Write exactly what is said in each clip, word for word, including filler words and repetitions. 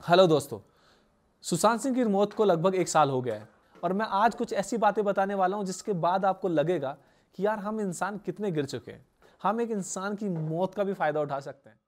Hello दोस्तों, सुशांत सिंह की मौत को लगभग एक साल हो गया है और मैं आज कुछ ऐसी बातें बताने वाला हूं जिसके बाद आपको लगेगा कि यार हम इंसान कितने गिर चुके हैं। हम एक इंसान की मौत का भी फायदा उठा सकते हैं।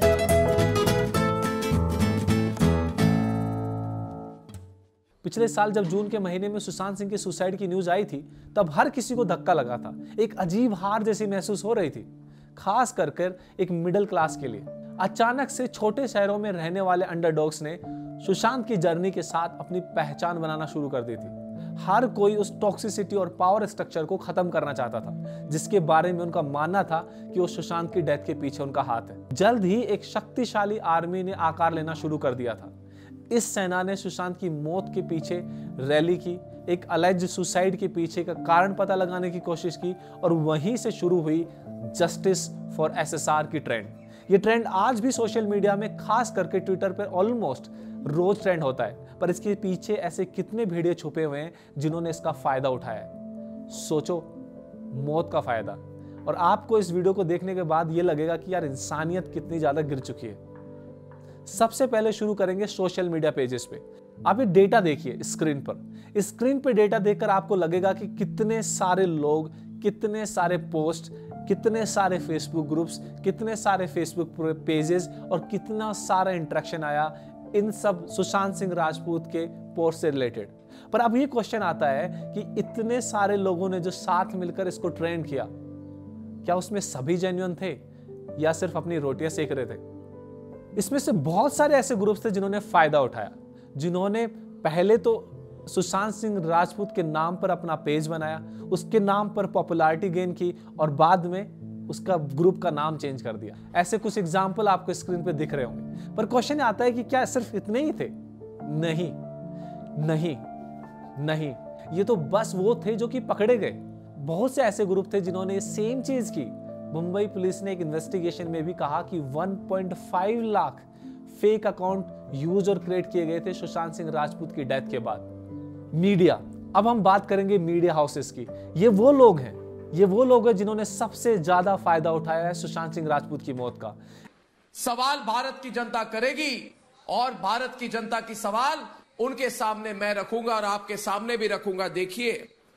पिछले साल जब जून के महीने में सुशांत सिंह की सुसाइड की न्यूज आई थी, तब हर किसी को धक्का लगा था। एक अजीब हार जैसी महसूस हो रही थी, खास कर कर एक मिडिल क्लास के लिए। अचानक से छोटे शहरों में रहने वाले अंडरडॉग्स ने सुशांत की जर्नी के साथ अपनी पहचान बनाना शुरू कर दी थी। हर कोई उस टॉक्सिसिटी और पावर स्ट्रक्चर को खत्म करना चाहता था जिसके बारे में उनका मानना था कि वो सुशांत की डेथ के पीछे उनका हाथ है। जल्द ही एक शक्तिशाली आर्मी ने आकार लेना शुरू कर दिया था। इस सेना ने सुशांत की मौत के पीछे रैली की, एक अलेज्ड सुसाइड के पीछे का कारण पता लगाने की कोशिश की और वहीं से शुरू हुई जस्टिस फॉर एसएसआर की ट्रेंड। ये ट्रेंड आज भी सोशल मीडिया में, खास करके ट्विटर पर ऑलमोस्ट रोज ट्रेंड होता है, पर इसके पीछे ऐसे कितने भेड़िए छुपे हुए हैं जिन्होंने इसका फायदा उठाया है। सोचो, मौत का फायदा। और आपको इस वीडियो को देखने के बाद ये लगेगा कि यार इंसानियत कितनी ज्यादा गिर चुकी है। सबसे पहले शुरू करेंगे सोशल मीडिया पेजेस पे। आप ये डेटा देखिए स्क्रीन पर। स्क्रीन पे डेटा देखकर आपको लगेगा कि कितने सारे लोग, कितने सारे पोस्ट, कितने सारे फेसबुक ग्रुप्स, कितने सारे फेसबुक पेजेस और कितना सारा इंटरेक्शन आया इन सब सुशांत सिंह राजपूत के पोस्ट से रिलेटेड। पर अब ये क्वेश्चन आता है कि इतने सारे लोगों ने जो साथ मिलकर इसको ट्रेंड किया, क्या उसमें सभी जेन्युइन थे या सिर्फ अपनी रोटियां सेक रहे थे? इसमें से बहुत सारे ऐसे ग्रुप्स थे जिन्होंने फायदा उठाया, जिन्होंने पहले तो सुशांत सिंह राजपूत के नाम पर अपना पेज बनाया, उसके नाम पर पॉपुलैरिटी गेन की और बाद में उसका ग्रुप का नाम चेंज कर दिया। ऐसे कुछ एग्जाम्पल आपको स्क्रीन पे दिख रहे होंगे। पर क्वेश्चन आता है कि क्या सिर्फ इतने ही थे? नहीं नहीं नहीं, ये तो बस वो थे जो कि पकड़े गए। बहुत से ऐसे ग्रुप थे जिन्होंने सेम चीज की। मुंबई पुलिस ने एक इन्वेस्टिगेशन में भी कहा कि one point five lakh fake account use और क्रिएट किए गए थे सुशांत सिंह राजपूत की डेथ के बाद। मीडिया, अब हम बात करेंगे मीडिया हाउसेस की। ये वो लोग हैं ये वो लोग हैं जिन्होंने सबसे ज्यादा फायदा उठाया है सुशांत सिंह राजपूत की मौत का। सवाल भारत की जनता करेगी और भारत की जनता की सवाल उनके सामने मैं रखूंगा और आपके सामने भी रखूंगा। देखिए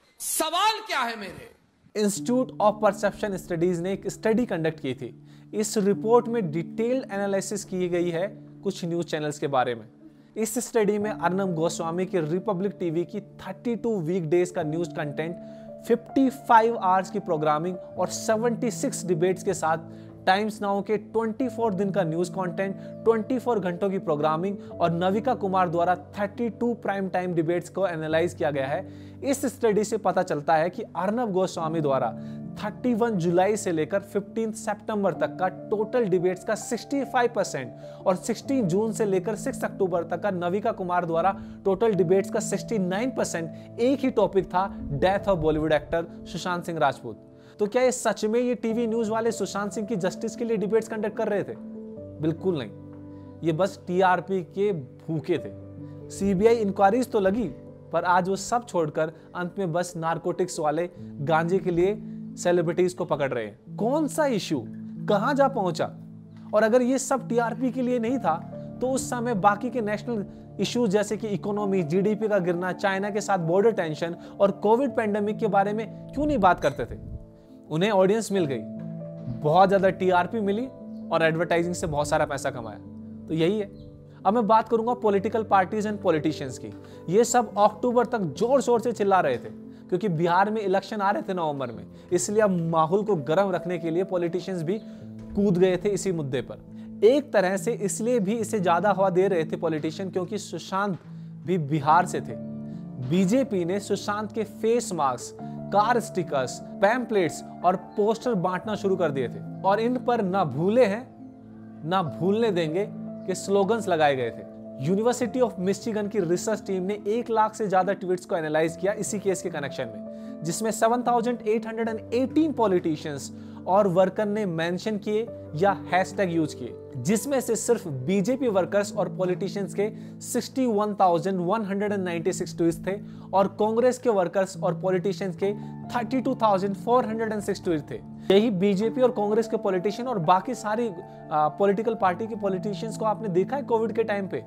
सवाल क्या है मेरे। इंस्टीट्यूट ऑफ परसेप्शन स्टडीज ने एक स्टडी कंडक्ट की थी। इस रिपोर्ट में डिटेल्ड एनालिसिस की गई है कुछ न्यूज चैनल्स के बारे में। इस स्टडी में अर्नब गोस्वामी की रिपब्लिक टीवी की थर्टी टू वीक डेज का news content, fifty five hours की प्रोग्रामिंग और सेवेंटी सिक्स डिबेट्स के साथ टाइम्स नाउ के ट्वेंटी फोर दिन का न्यूज कंटेंट, ट्वेंटी फोर घंटों की प्रोग्रामिंग और नविका कुमार द्वारा thirty two prime time debates को एनालाइज किया गया है। इस स्टडी से पता चलता है कि अर्नब गोस्वामी द्वारा इकतीस जुलाई से लेकर पंद्रह सितंबर तक का टोटल डिबेट्स का सिक्सटी फाइव परसेंट और सोलह जून से लेकर छह अक्टूबर तक का नविका कुमार द्वारा टोटल डिबेट्स का सिक्सटी नाइन परसेंट एक ही टॉपिक था, death of Bollywood actor Sushant Singh Rajput. तो क्या ये सच में ये टीवी न्यूज वाले सुशांत सिंह की जस्टिस के लिए डिबेट्स कंडक्ट कर रहे थे? बिल्कुल नहीं, ये बस टीआरपी के भूखे थे। सीबीआई इंक्वायरीज तो लगी, पर आज वो सब छोड़कर अंत में बस नारकोटिक्स वाले गांजे के लिए सेलिब्रिटीज को पकड़ रहे हैं। कौन सा इशू कहां जा पहुंचा? और अगर ये सब टीआरपी के लिए नहीं था तो उस समय बाकी के नेशनल इश्यूज जैसे कि इकोनॉमी, जीडीपी का गिरना, चाइना के साथ बॉर्डर टेंशन और कोविड पेंडेमिक के बारे में क्यों नहीं बात करते थे? उन्हें ऑडियंस मिल गई, बहुत ज्यादा टीआरपी मिली और एडवर्टाइजिंग से बहुत सारा पैसा कमाया। तो यही है। अब मैं बात करूंगा पॉलिटिकल पार्टीज एंड पॉलिटिशियंस की। ये सब अक्टूबर तक जोर शोर से चिल्ला रहे थे क्योंकि बिहार में इलेक्शन आ रहे थे नवंबर में, इसलिए अब माहौल को गर्म रखने के लिए पॉलिटिशियंस भी कूद गए थे इसी मुद्दे पर। एक तरह से इसलिए भी इसे ज्यादा हवा दे रहे थे पॉलिटिशियन क्योंकि सुशांत भी बिहार से थे। बीजेपी ने सुशांत के face mask, car stickers, pamphlets और पोस्टर बांटना शुरू कर दिए थे और इन पर ना भूले हैं ना भूलने देंगे के स्लोगन्स लगाए गए थे। यूनिवर्सिटी ऑफ मिशिगन की रिसर्च टीम ने एक लाख से ज्यादा ट्वीट्स को एनालाइज किया इसी केस के कनेक्शन में, जिसमें seven thousand eight hundred eighteen politicians और वर्कर ने मेंशन किए या हैशटैग यूज किए, जिसमें से सिर्फ बीजेपी वर्कर्स और पॉलिटिशियंस के sixty one thousand one hundred ninety six tweets थे और कांग्रेस के वर्कर्स और पॉलिटिशियंस के thirty two thousand four hundred six tweets थे। यही बीजेपी और कांग्रेस के पॉलिटिशियन और बाकी सारी पॉलिटिकल पार्टी के पॉलिटिशियंस को आपने देखा है कोविड के टाइम पे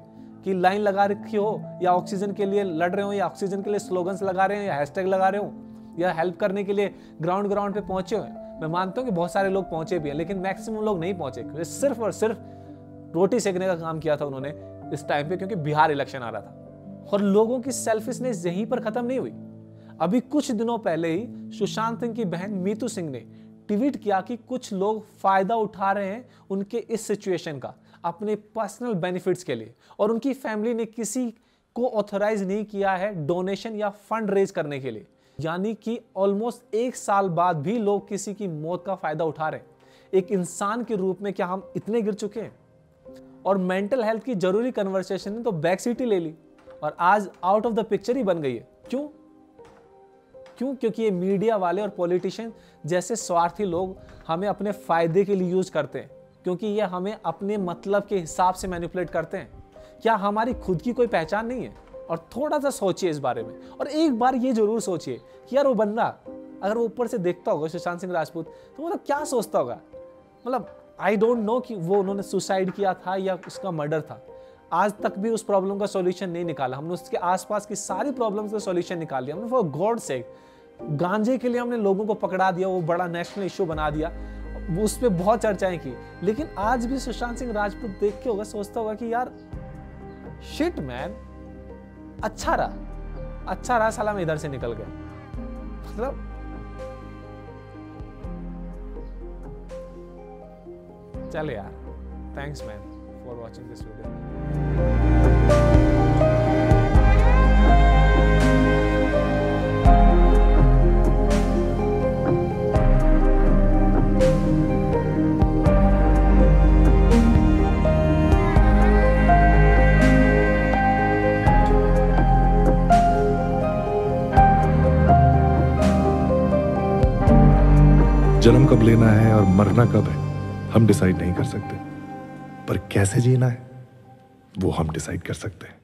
कि लाइन लगा रखी हो या ऑक्सीजन के लिए लड़ रहे हो या ऑक्सीजन के लिए स्लोगन्स लगा रहे हो या हैशटैग लगा रहे हो या हेल्प करने के लिए ग्राउंड ग्राउंड पे पहुंचे हो। मैं मानता हूं कि बहुत सारे लोग पहुंचे भी हैं, लेकिन मैक्सिमम लोग नहीं पहुंचे। सिर्फ और सिर्फ रोटी सेकने का काम किया था उन्होंने इस टाइम पे, क्योंकि बिहार इलेक्शन आ रहा था। और लोगों की सेल्फिशनेस यहीं पर खत्म नहीं हुई। अभी कुछ दिनों पहले ही सुशांत सिंह की बहन मीतू सिंह ने ट्वीट किया कि कुछ लोग फायदा उठा रहे हैं उनके इस सिचुएशन का अपने पर्सनल बेनिफिट्स के लिए, और उनकी फैमिली ने किसी को ऑथराइज नहीं किया है डोनेशन या फंड रेज करने के लिए। यानी कि ऑलमोस्ट एक साल बाद भी लोग किसी की मौत का फायदा उठा रहे हैं। एक इंसान के रूप में क्या हम इतने गिर चुके हैं? और मेंटल हेल्थ की जरूरी कन्वर्सेशन ने तो बैक सीट ही ले ली और आज आउट ऑफ द पिक्चर ही बन गई है। क्यों क्यों क्योंकि ये मीडिया वाले और पॉलिटिशियन जैसे स्वार्थी लोग हमें अपने फायदे के लिए यूज करते हैं, क्योंकि ये हमें अपने मतलब के हिसाब से मैनिपुलेट करते हैं। क्या हमारी खुद की कोई पहचान नहीं है? और थोड़ा सा सोचिए इस बारे में, और एक बार ये जरूर सोचिए कि यार वो बंदा अगर वो ऊपर से देखता होगा सुशांत सिंह राजपूत, तो मतलब क्या सोचता होगा? मतलब आई डोंट नो कि वो उन्होंने सुसाइड किया था या उसका मर्डर था। आज तक भी उस प्रॉब्लम का सॉल्यूशन नहीं निकाला। हमने उसके आसपास की सारी प्रॉब्लम्स का सॉल्यूशन निकाल लिया हमने। फॉर गॉड सेक, गांजे के लिए हमने लोगों को पकड़ा दिया, वो बड़ा नेशनल इशू बना दिया, उस पर बहुत चर्चाएं की। लेकिन आज भी सुशांत सिंह राजपूत देख के होगा, सोचता होगा कि यार शिट मैन, अच्छा रहा अच्छा रहा साला मैं इधर से निकल गया। मतलब चल यार, thanks man for watching this video. जन्म कब लेना है और मरना कब है हम डिसाइड नहीं कर सकते, पर कैसे जीना है वो हम डिसाइड कर सकते हैं।